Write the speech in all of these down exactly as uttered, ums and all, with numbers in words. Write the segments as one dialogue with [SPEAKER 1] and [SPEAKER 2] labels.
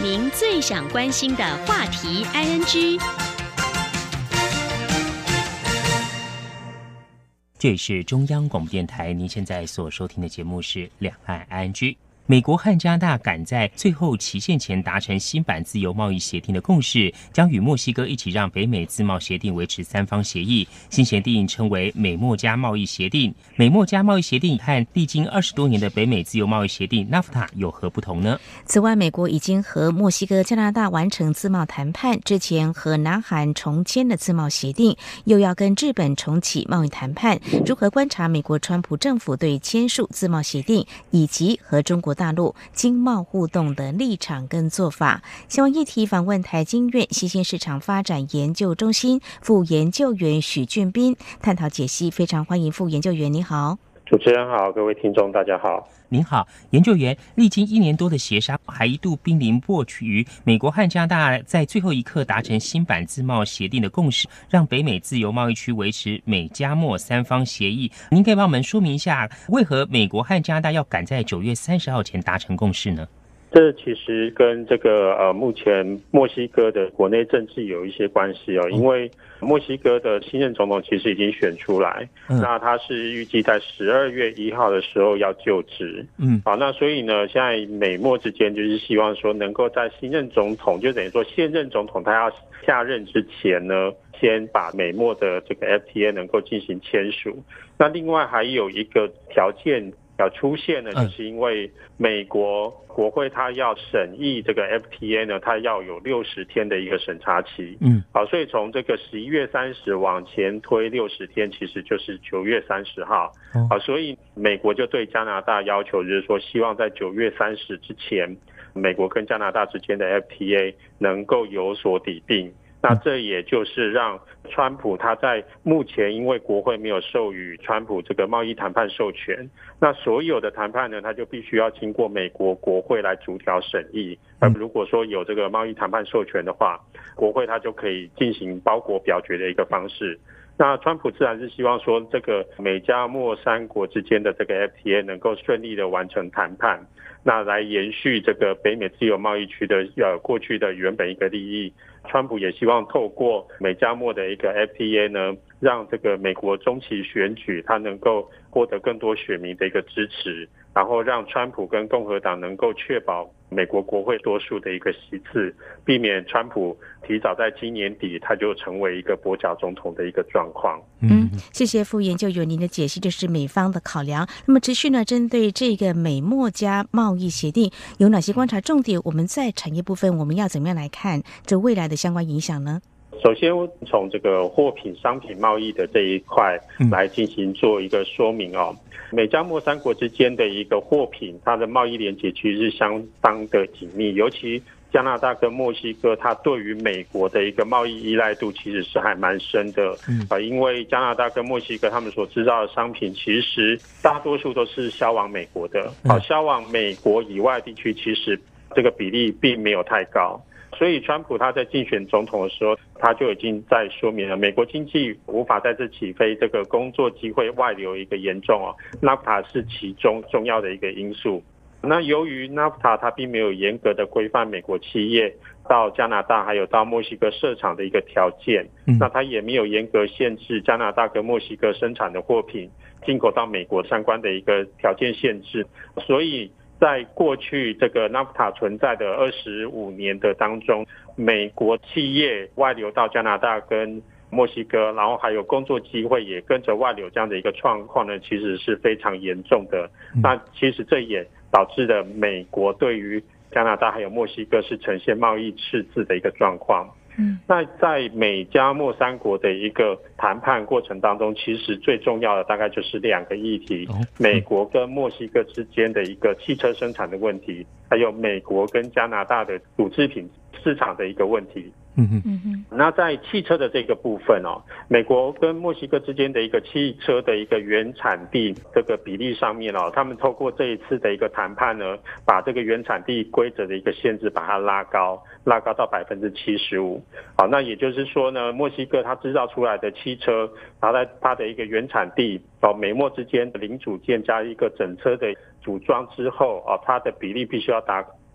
[SPEAKER 1] 您最想关心的话题 I N G。
[SPEAKER 2] 这里是中央广播电台，您现在所收听的节目是两岸 I N G。美国和加拿大赶在最后期限前达成新版自由贸易协定的共识，将与墨西哥一起让北美自贸协定维持三方协议。新协定称为美墨加贸易协定。美墨加贸易协定和历经二十多年的北美自由贸易协定 N A F T A 有何不同呢？
[SPEAKER 3] 此外，美国已经和墨西哥、加拿大完成自贸谈判，之前和南韩重签的自贸协定，又要跟日本重启贸易谈判。如何观察美国川普政府对签署自贸协定以及和中国大陆经贸互动的立场跟做法？相关议题访问台经院新兴市场发展研究中心副研究员许俊斌探讨解析。非常欢迎副研究员，你好。
[SPEAKER 4] 主持人好，各位听众大家好。
[SPEAKER 2] 您好，研究员，历经一年多的协商，还一度濒临破局。美国和加拿大在最后一刻达成新版自贸协定的共识，让北美自由贸易区维持美加墨三方协议。您可以帮我们说明一下，为何美国和加拿大要赶在九月三十号前达成共识呢？
[SPEAKER 4] 这其实跟这个呃目前墨西哥的国内政治有一些关系哦，因为墨西哥的新任总统其实已经选出来，嗯、那他是预计在十二月一号的时候要就职，嗯，好，那所以呢，现在美墨之间就是希望说能够在新任总统，就等于说现任总统他要下任之前呢，先把美墨的这个 F T A 能够进行签署。那另外还有一个条件要出现呢，就是因为美国国会它要审议这个 F T A 呢，它要有六十天的一个审查期。嗯，好，所以从这个十一月三十往前推六十天，其实就是九月三十号。好，所以美国就对加拿大要求，就是说希望在九月三十之前，美国跟加拿大之间的 F T A 能够有所抵定。那这也就是让川普他在目前因为国会没有授予川普这个贸易谈判授权，那所有的谈判呢，他就必须要经过美国国会来逐条审议。而如果说有这个贸易谈判授权的话，国会他就可以进行包裹表决的一个方式。那川普自然是希望说这个美加墨三国之间的这个 F T A 能够顺利的完成谈判，那来延续这个北美自由贸易区的呃过去的原本一个利益。川普也希望透过美加墨的一个 F T A 呢，让这个美国中期选举它能够获得更多选民的一个支持，然后让川普跟共和党能够确保美国国会多数的一个席次，避免川普提早在今年底他就成为一个跛脚总统的一个状况。
[SPEAKER 3] 嗯，谢谢副研究员您的解析，这是美方的考量。那么持续呢，针对这个美墨加贸易协定有哪些观察重点？我们在产业部分我们要怎么样来看这未来的相关影响呢？
[SPEAKER 4] 首先从这个货品商品贸易的这一块来进行做一个说明哦。美加墨三国之间的一个货品，它的贸易连结其实是相当的紧密，尤其加拿大跟墨西哥，它对于美国的一个贸易依赖度其实是还蛮深的。嗯，呃，因为加拿大跟墨西哥他们所制造的商品，其实大多数都是销往美国的。好，销往美国以外地区，其实这个比例并没有太高。所以川普他在竞选总统的时候，他就已经在说明了美国经济无法再次起飞，这个工作机会外流一个严重哦 ，N A F T A 是其中重要的一个因素。那由于 N A F T A 它并没有严格的规范美国企业到加拿大还有到墨西哥设厂的一个条件，嗯、那它也没有严格限制加拿大跟墨西哥生产的货品进口到美国相关的一个条件限制，所以在过去这个 N A F T A 存在的二十五年的当中，美国企业外流到加拿大跟墨西哥，然后还有工作机会也跟着外流，这样的一个状况呢，其实是非常严重的。那其实这也导致了美国对于加拿大还有墨西哥是呈现贸易赤字的一个状况。嗯，那在美加墨三国的一个谈判过程当中，其实最重要的大概就是两个议题：美国跟墨西哥之间的一个汽车生产的问题，还有美国跟加拿大的乳制品市场的一个问题。嗯哼，那在汽车的这个部分哦，美国跟墨西哥之间的一个汽车的一个原产地这个比例上面哦，他们透过这一次的一个谈判呢，把这个原产地规则的一个限制把它拉高，拉高到百分之七十五。好，那也就是说呢，墨西哥它制造出来的汽车，然后在它的一个原产地哦，美墨之间的零组件加一个整车的组装之后哦，它的比例必须要达。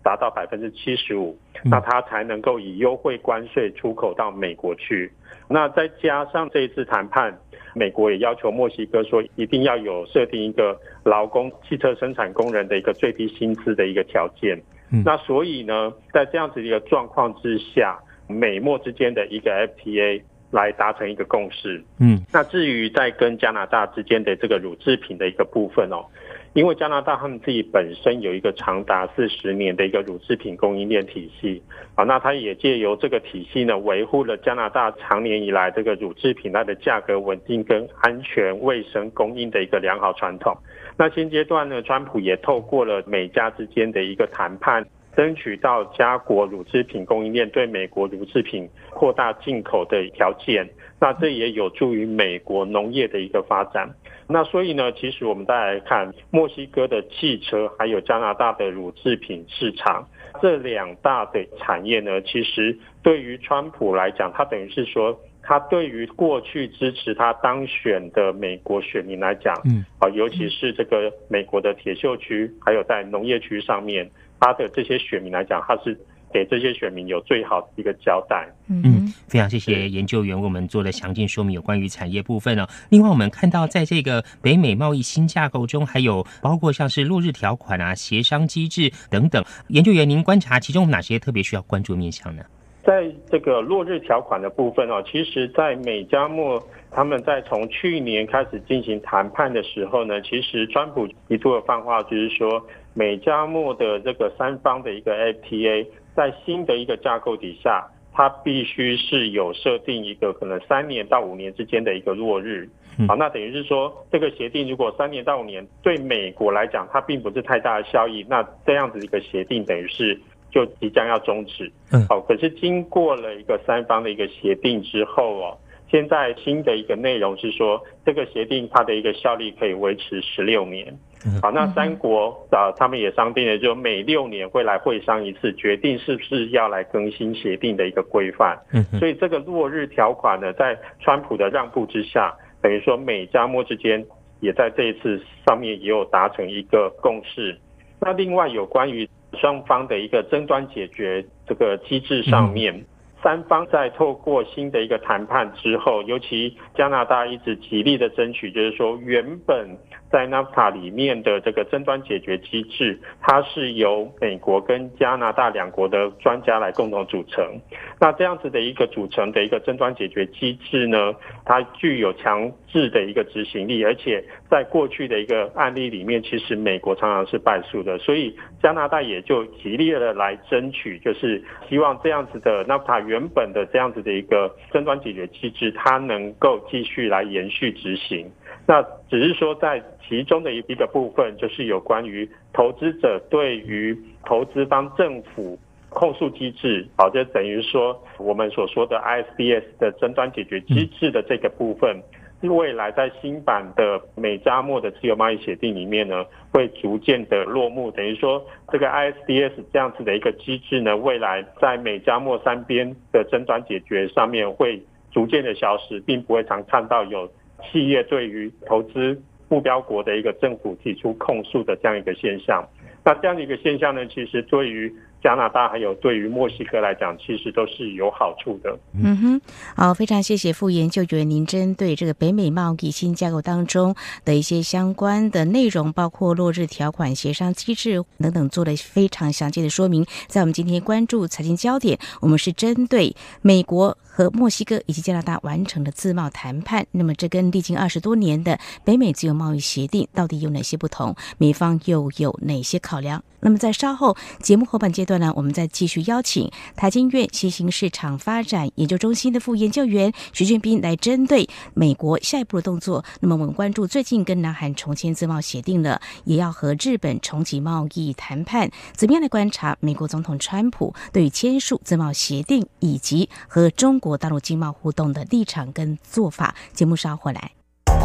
[SPEAKER 4] 达到百分之七十五，那它才能够以优惠关税出口到美国去。那再加上这一次谈判，美国也要求墨西哥说一定要有设定一个劳工汽车生产工人的一个最低薪资的一个条件。嗯、那所以呢，在这样子的一个状况之下，美墨之间的一个 F T A 来达成一个共识。嗯，那至于在跟加拿大之间的这个乳制品的一个部分哦，因为加拿大他们自己本身有一个长达四十年的一个乳制品供应链体系啊，那它也借由这个体系呢，维护了加拿大长年以来这个乳制品它的价格稳定跟安全卫生供应的一个良好传统。那现阶段呢，川普也透过了美加之间的一个谈判，争取到加国乳制品供应链对美国乳制品扩大进口的条件，那这也有助于美国农业的一个发展。那所以呢，其实我们再来看墨西哥的汽车还有加拿大的乳制品市场，这两大的产业呢，其实对于川普来讲，他等于是说他对于过去支持他当选的美国选民来讲，嗯，啊，尤其是这个美国的铁锈区还有在农业区上面，他的这些选民来讲，他是给这些选民有最好的一个交代。
[SPEAKER 2] 嗯，非常谢谢研究员为我们做了详尽说明有关于产业部分哦。另外我们看到在这个北美贸易新架构中，还有包括像是落日条款啊、协商机制等等，研究员您观察其中哪些特别需要关注面向呢？
[SPEAKER 4] 在这个落日条款的部分哦，其实在美加墨他们在从去年开始进行谈判的时候呢，其实川普提出的放话就是说，美加墨的这个三方的一个 F T A 在新的一个架构底下，它必须是有设定一个可能三年到五年之间的一个落日。好，那等于是说这个协定如果三年到五年对美国来讲它并不是太大的效益，那这样子一个协定等于是就即将要终止。嗯，好，可是经过了一个三方的一个协定之后哦，现在新的一个内容是说，这个协定它的一个效力可以维持十六年。好，那三国啊，他们也商定了，就每六年会来会商一次，决定是不是要来更新协定的一个规范。嗯，所以这个落日条款呢，在川普的让步之下，等于说美加墨之间也在这一次上面也有达成一个共识。那另外有关于双方的一个争端解决这个机制上面，嗯，三方在透过新的一个谈判之后，尤其加拿大一直极力的争取，就是说原本在 N A F T A 里面的这个争端解决机制，它是由美国跟加拿大两国的专家来共同组成。那这样子的一个组成的一个争端解决机制呢，它具有强制的一个执行力，而且在过去的一个案例里面，其实美国常常是败诉的，所以加拿大也就极力的来争取，就是希望这样子的 N A F T A 原本的这样子的一个争端解决机制，它能够继续来延续执行。那只是说在其中的一个部分，就是有关于投资者对于投资方政府控诉机制，好，就等于说我们所说的 I S D S 的争端解决机制的这个部分，未来在新版的美加墨的自由贸易协定里面呢，会逐渐的落幕。等于说这个 I S D S 这样子的一个机制呢，未来在美加墨三边的争端解决上面会逐渐的消失，并不会常看到有企业对于投资目标国的一个政府提出控诉的这样一个现象。那这样的一个现象呢，其实对于加拿大还有对于墨西哥来讲，其实都是有好处的。
[SPEAKER 3] 嗯哼，好，非常谢谢副研究员，您针对这个北美贸易新架构当中的一些相关的内容，包括落日条款、协商机制等等，做了非常详细的说明。在我们今天关注财经焦点，我们是针对美国和墨西哥以及加拿大完成的自贸谈判，那么这跟历经二十多年的北美自由贸易协定到底有哪些不同？美方又有哪些考量？那么在稍后节目后半阶段呢，我们再继续邀请台经院新兴市场发展研究中心的副研究员徐俊斌来针对美国下一步的动作。那么我们关注最近跟南韩重签自贸协定了，也要和日本重启贸易谈判，怎么样来观察美国总统川普对于签署自贸协定以及和中国大陆经贸互动的立场跟做法？节目稍后来。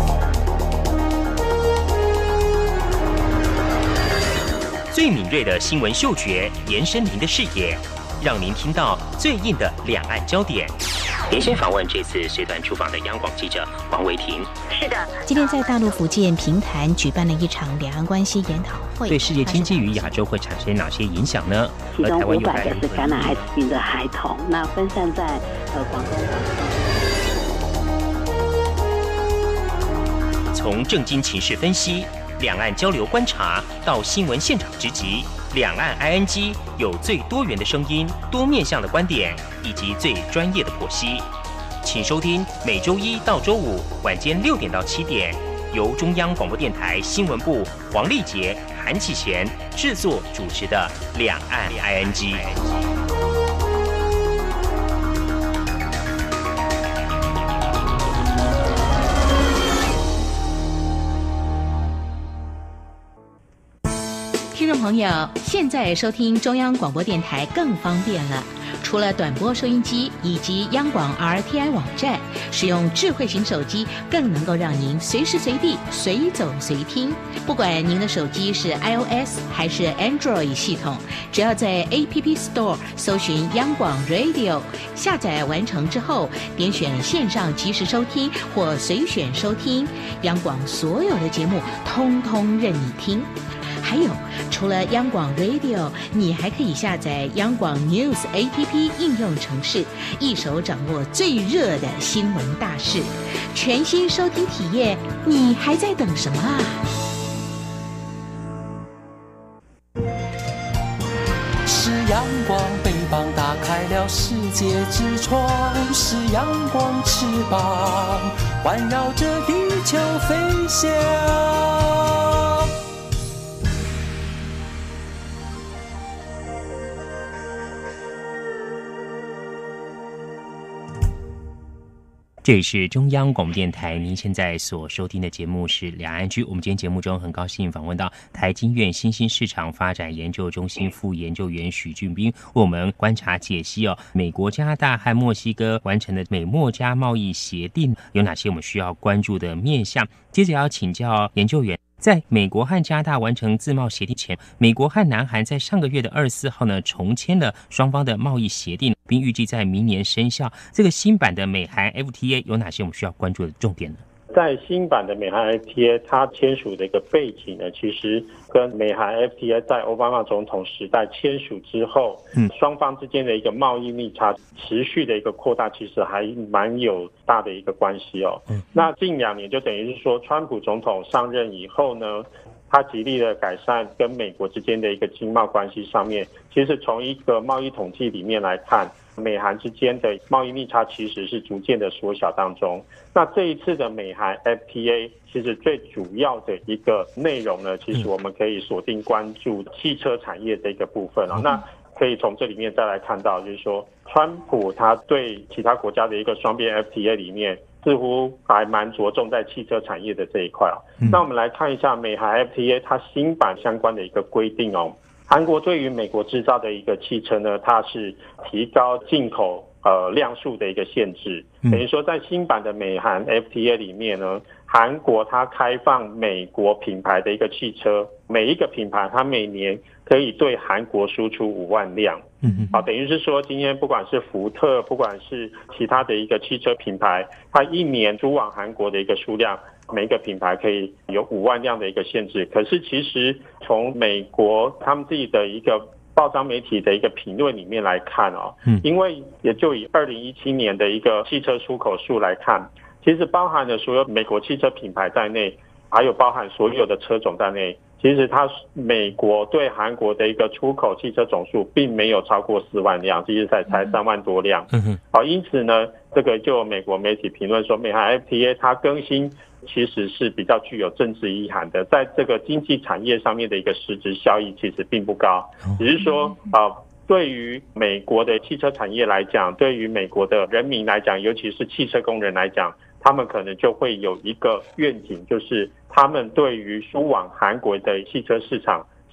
[SPEAKER 2] 最敏锐的新闻嗅觉，延伸您的视野，让您听到最硬的两岸焦点。 连线访问这次随团出访的央广记者王维婷。
[SPEAKER 5] 是的，
[SPEAKER 3] 今天在大陆福建平潭举办了一场两岸关系研讨会，
[SPEAKER 2] 对世界经济与亚洲会产生哪些影响呢？
[SPEAKER 5] 其中五百个是感染艾滋病的孩童，那分散在呃广东、广东。
[SPEAKER 2] 从政经情势分析、两岸交流观察到新闻现场直击，两岸 I N G 有最多元的声音、多面向的观点以及最专业的剖析。请收听每周一到周五晚间六点到七点，由中央广播电台新闻部黄丽杰、韩启贤制作主持的《两岸 I N G》。
[SPEAKER 1] 听众朋友，现在收听中央广播电台更方便了。除了短波收音机以及央广 R T I 网站，使用智慧型手机更能够让您随时随地随走随听。不管您的手机是 iOS 还是 Android 系统，只要在 A P P Store 搜寻央广 Radio， 下载完成之后，点选线上即时收听或随选收听，央广所有的节目通通任你听。还有，除了央广 Radio， 你还可以下载央广 News A P P 应用程式，一手掌握最热的新闻大事。全新收听体验，你还在等什么啊？
[SPEAKER 6] 是阳光，翅膀打开了世界之窗，是阳光翅膀环绕着地球飞翔。
[SPEAKER 2] 这里是中央广播电台，您现在所收听的节目是两岸居。我们今天节目中很高兴访问到台经院新兴市场发展研究中心副研究员许俊斌，为我们观察解析哦，美国、加拿大和墨西哥完成的美墨加贸易协定有哪些我们需要关注的面向。接着要请教研究员，在美国和加拿大完成自贸协定前，美国和南韩在上个月的二十四号呢重签了双方的贸易协定，并预计在明年生效。这个新版的美韩 F T A 有哪些我们需要关注的重点呢？
[SPEAKER 4] 在新版的美韩 F T A， 它签署的一个背景呢，其实跟美韩 F T A 在奥巴马总统时代签署之后，嗯，双方之间的一个贸易逆差持续的一个扩大，其实还蛮有大的一个关系哦。嗯，那近两年就等于是说，川普总统上任以后呢，他极力的改善跟美国之间的一个经贸关系上面，其实从一个贸易统计里面来看，美韩之间的贸易逆差其实是逐渐的缩小当中。那这一次的美韩 F T A 其实最主要的一个内容呢，其实我们可以锁定关注汽车产业的一个部分啊。那可以从这里面再来看到，就是说川普他对其他国家的一个双边 F T A 里面，似乎还蛮着重在汽车产业的这一块啊。那我们来看一下美韩 F T A 它新版相关的一个规定哦。韩国对于美国制造的一个汽车呢，它是提高进口呃量数的一个限制，等于说在新版的美韩 F T A 里面呢，韩国它开放美国品牌的一个汽车，每一个品牌它每年可以对韩国输出五万辆。嗯，好，等于是说今天不管是福特，不管是其他的一个汽车品牌，它一年输往韩国的一个数量，每一个品牌可以有五万辆的一个限制。可是其实从美国他们自己的一个报章媒体的一个评论里面来看哦，嗯，因为也就以二零一七年的一个汽车出口数来看，其实包含了所有美国汽车品牌在内，还有包含所有的车种在内，其实它美国对韩国的一个出口汽车总数并没有超过四万辆，其实才才三万多辆。嗯，好，因此呢，这个就美国媒体评论说，美韩 F T A 它更新其实是比较具有政治意涵的，在这个经济产业上面的一个实质效益其实并不高，只是说啊、呃，对于美国的汽车产业来讲，对于美国的人民来讲，尤其是汽车工人来讲，他们可能就会有一个愿景，就是他们对于输往韩国的汽车市场是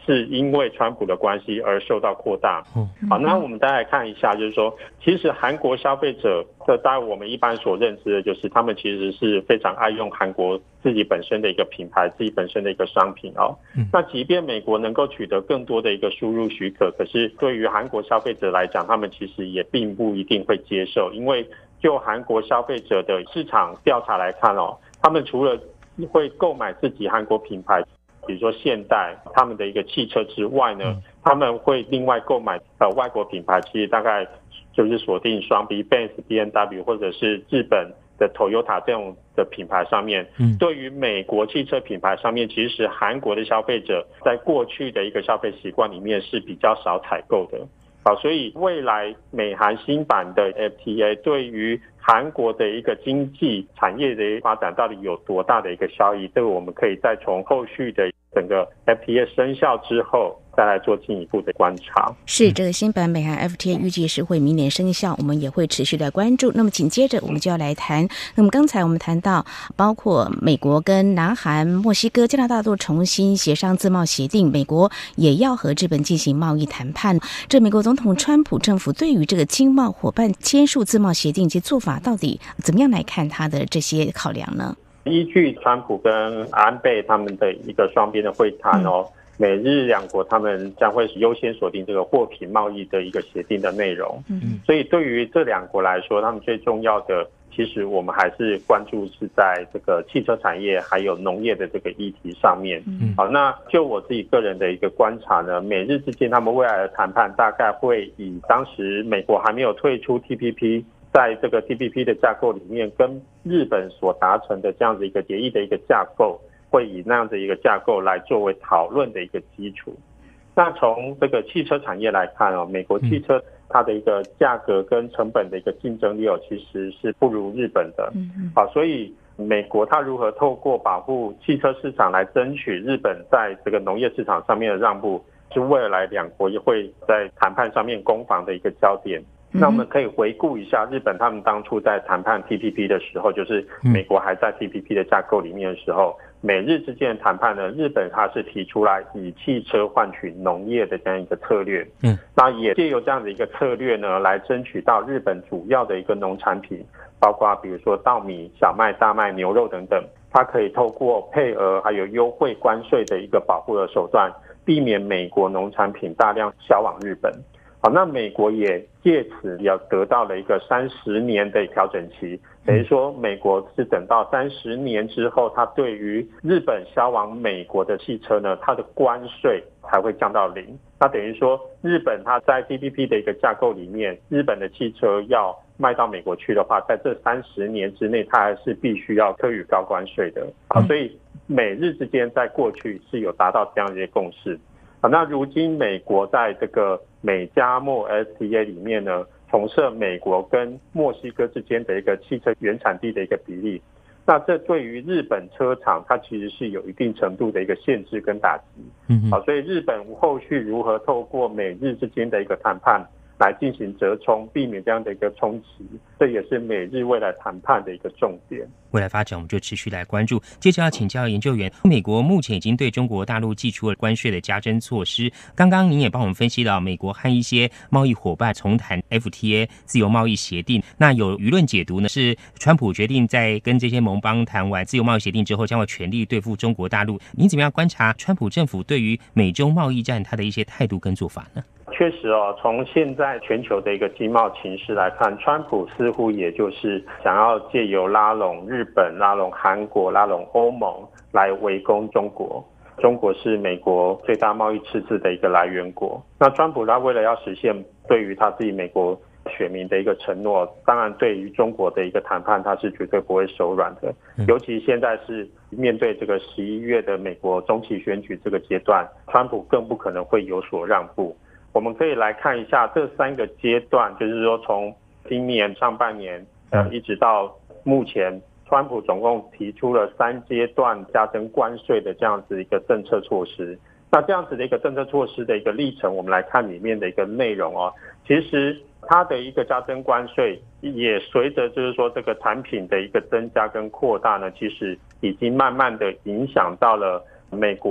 [SPEAKER 4] 是因为川普的关系而受到扩大。
[SPEAKER 2] 嗯，
[SPEAKER 4] 好，那我们再来看一下，就是说，其实韩国消费者的，大概我们一般所认知的，就是他们其实是非常爱用韩国自己本身的一个品牌，自己本身的一个商品哦。嗯，那即便美国能够取得更多的一个输入许可，可是对于韩国消费者来讲，他们其实也并不一定会接受，因为就韩国消费者的市场调查来看哦，他们除了会购买自己韩国品牌，比如说现代他们的一个汽车之外呢，嗯、他们会另外购买呃外国品牌，其实大概就是锁定双 B、Benz、B M W 或者是日本的 Toyota 这种的品牌上面。嗯，对于美国汽车品牌上面，其实韩国的消费者在过去的一个消费习惯里面是比较少采购的。好，所以未来美韩新版的 F T A 对于韩国的一个经济产业的发展到底有多大的一个效益，这个我们可以再从后续的整个 F T A 生效之后再来做进一步的观察。
[SPEAKER 3] 是，这个新版美韩 F T A 预计是会明年生效，我们也会持续的关注。那么紧接着我们就要来谈，那么刚才我们谈到包括美国跟南韩、墨西哥、加拿大都重新协商自贸协定，美国也要和日本进行贸易谈判。这美国总统川普政府对于这个经贸伙伴签署自贸协定及做法到底怎么样来看他的这些考量呢？
[SPEAKER 4] 依据川普跟安倍他们的一个双边的会谈哦，嗯、美日两国他们将会优先锁定这个货品贸易的一个协定的内容。嗯，所以对于这两国来说，他们最重要的，其实我们还是关注是在这个汽车产业还有农业的这个议题上面。嗯，好，那就我自己个人的一个观察呢，美日之间他们未来的谈判大概会以当时美国还没有退出 T P P。在这个 T P P 的架构里面，跟日本所达成的这样子一个协议的一个架构，会以那样的一个架构来作为讨论的一个基础。那从这个汽车产业来看哦，美国汽车它的一个价格跟成本的一个竞争力哦，其实是不如日本的。嗯，好，所以美国它如何透过保护汽车市场来争取日本在这个农业市场上面的让步，是未来两国也会在谈判上面攻防的一个焦点。那我们可以回顾一下日本他们当初在谈判 T P P 的时候，就是美国还在 T P P 的架构里面的时候，美日之间的谈判呢，日本它是提出来以汽车换取农业的这样一个策略。嗯，那也借由这样的一个策略呢，来争取到日本主要的一个农产品，包括比如说稻米、小麦、大麦、牛肉等等，它可以透过配额还有优惠关税的一个保护的手段，避免美国农产品大量销往日本。好，那美国也借此要得到了一个三十年的调整期，等于说美国是等到三十年之后，它对于日本销往美国的汽车呢，它的关税才会降到零。那等于说日本它在 T P P 的一个架构里面，日本的汽车要卖到美国去的话，在这三十年之内，它还是必须要课予高关税的。好，所以美日之间在过去是有达到这样的一些共识。好，那如今美国在这个美加墨 F T A 里面呢，重设美国跟墨西哥之间的一个汽车原产地的一个比例，那这对于日本车厂它其实是有一定程度的一个限制跟打击。嗯，好，所以日本后续如何透过美日之间的一个谈判来进行折冲，避免这样的一个冲击，这也是美日未来谈判的一个重点。
[SPEAKER 2] 未来发展我们就持续来关注。接着要请教研究员，美国目前已经对中国大陆祭出了关税的加征措施，刚刚您也帮我们分析了美国和一些贸易伙伴重谈 F T A 自由贸易协定，那有舆论解读呢，是川普决定在跟这些盟邦谈完自由贸易协定之后，将会全力对付中国大陆。您怎么样观察川普政府对于美中贸易战它的一些态度跟做法呢？
[SPEAKER 4] 确实哦，从现在全球的一个经贸情势来看，川普似乎也就是想要借由拉拢日本、拉拢韩国、拉拢欧盟来围攻中国。中国是美国最大贸易赤字的一个来源国。那川普他为了要实现对于他自己美国选民的一个承诺，当然对于中国的一个谈判，他是绝对不会手软的。尤其现在是面对这个十一月的美国中期选举这个阶段，川普更不可能会有所让步。我们可以来看一下这三个阶段，就是说从今年上半年呃一直到目前，川普总共提出了三阶段加征关税的这样子一个政策措施。那这样子的一个政策措施的一个历程，我们来看里面的一个内容哦。其实它的一个加征关税也随着就是说这个产品的一个增加跟扩大呢，其实已经慢慢的影响到了美国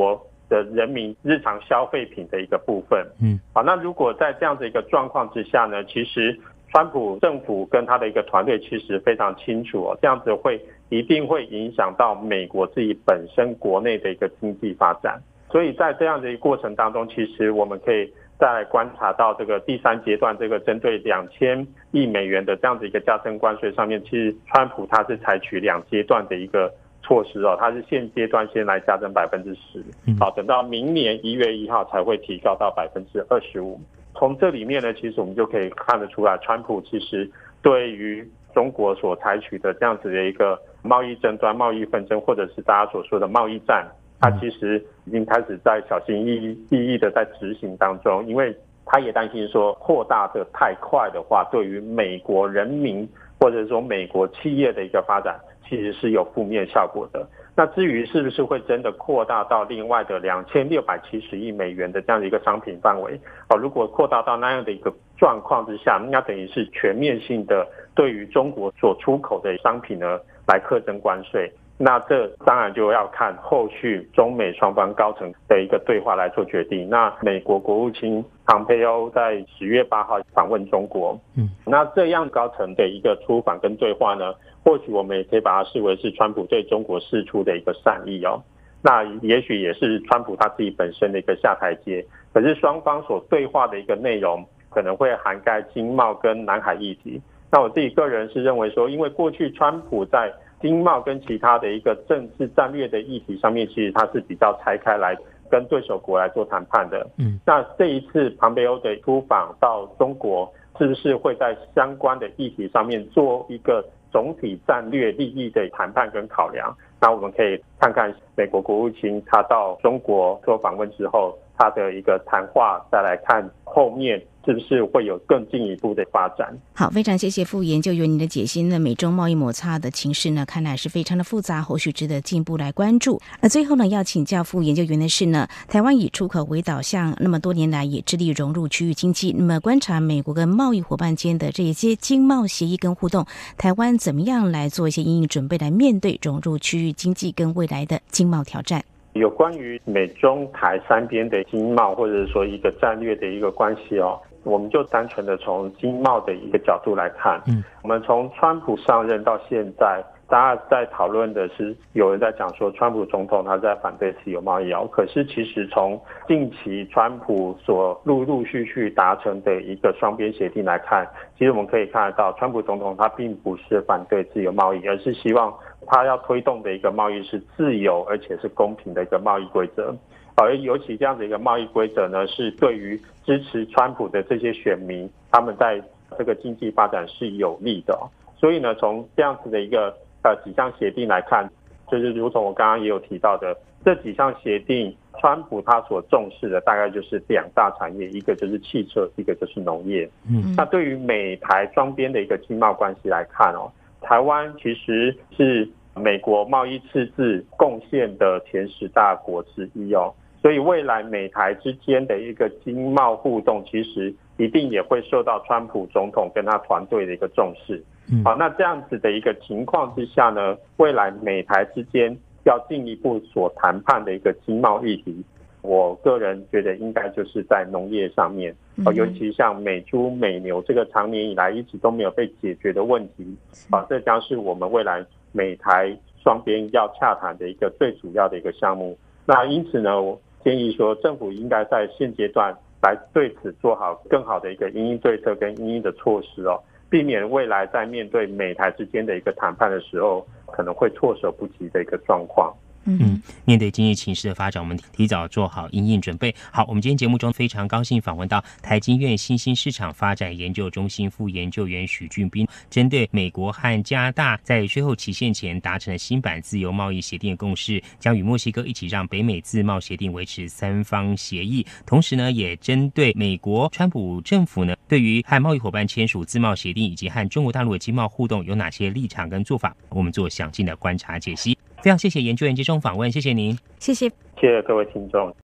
[SPEAKER 4] 的人民日常消费品的一个部分。
[SPEAKER 2] 嗯，
[SPEAKER 4] 好，那如果在这样的一个状况之下呢，其实川普政府跟他的一个团队其实非常清楚哦，这样子会一定会影响到美国自己本身国内的一个经济发展。所以在这样的一个过程当中，其实我们可以再来观察到这个第三阶段，这个针对两千亿美元的这样的一个加征关税上面，其实川普他是采取两阶段的一个措施哦，它是现阶段先来加征百分之十，好，等到明年一月一号才会提高到百分之二十五。从这里面呢，其实我们就可以看得出来，川普其实对于中国所采取的这样子的一个贸易争端、贸易纷争，或者是大家所说的贸易战，他其实已经开始在小心翼翼翼翼的在执行当中，因为他也担心说扩大的太快的话，对于美国人民或者说美国企业的一个发展，其实是有负面效果的。那至于是不是会真的扩大到另外的两千六百七十亿美元的这样的一个商品范围，哦，如果扩大到那样的一个状况之下，那等于是全面性的对于中国所出口的商品呢来课征关税。那这当然就要看后续中美双方高层的一个对话来做决定。那美国国务卿庞佩欧在十月八号访问中国，嗯，那这样高层的一个出访跟对话呢，或许我们也可以把它视为是川普对中国释出的一个善意哦。那也许也是川普他自己本身的一个下台阶。可是双方所对话的一个内容可能会涵盖经贸跟南海议题。那我自己个人是认为说，因为过去川普在经贸跟其他的一个政治战略的议题上面，其实它是比较拆开来跟对手国来做谈判的。嗯，那这一次庞培欧的出访到中国，是不是会在相关的议题上面做一个总体战略利益的谈判跟考量？那我们可以看看美国国务卿他到中国做访问之后，他的一个谈话，再来看后面是不是会有更进一步的发展。
[SPEAKER 3] 好，非常谢谢副研究员您的解析呢。美中贸易摩擦的情势呢，看来是非常的复杂，后续值得进一步来关注。而最后呢，要请教副研究员的是呢，台湾以出口为导向，那么多年来也致力融入区域经济。那么观察美国跟贸易伙伴间的这些经贸协议跟互动，台湾怎么样来做一些因应准备，来面对融入区域经济跟未来的经贸挑战？
[SPEAKER 4] 有关于美中台三边的经贸或者说一个战略的一个关系哦，我们就单纯的从经贸的一个角度来看。嗯，我们从川普上任到现在，大家在讨论的是，有人在讲说川普总统他在反对自由贸易哦，可是其实从近期川普所陆陆续续达成的一个双边协定来看，其实我们可以看得到，川普总统他并不是反对自由贸易，而是希望他要推动的一个贸易是自由而且是公平的一个贸易规则。而尤其这样的一个贸易规则呢，是对于支持川普的这些选民，他们在这个经济发展是有利的。所以呢，从这样子的一个呃几项协定来看，就是如同我刚刚也有提到的，这几项协定，川普他所重视的大概就是两大产业，一个就是汽车，一个就是农业。嗯，那对于美台双边的一个经贸关系来看哦，台湾其实是美国贸易赤字贡献的前十大国之一哦。所以未来美台之间的一个经贸互动，其实一定也会受到川普总统跟他团队的一个重视。嗯，好，那这样子的一个情况之下呢，未来美台之间要进一步所谈判的一个经贸议题，我个人觉得应该就是在农业上面，嗯，尤其像美猪美牛这个长年以来一直都没有被解决的问题，啊，这将是我们未来美台双边要洽谈的一个最主要的一个项目。那因此呢，我建议说，政府应该在现阶段来对此做好更好的一个因应对策跟因应的措施哦，避免未来在面对美台之间的一个谈判的时候，可能会措手不及的一个状况。
[SPEAKER 2] 嗯，面对经济情势的发展，我们提早做好因应准备。好，我们今天节目中非常高兴访问到台经院新兴市场发展研究中心副研究员许俊斌，针对美国和加拿大在税后期限前达成了新版自由贸易协定的共识，将与墨西哥一起让北美自贸协定维持三方协议。同时呢，也针对美国川普政府呢对于和贸易伙伴签署自贸协定以及和中国大陆的经贸互动有哪些立场跟做法，我们做详尽的观察解析。非常谢谢研究员接受访问，谢谢您，
[SPEAKER 3] 谢谢，
[SPEAKER 4] 谢谢各位听众。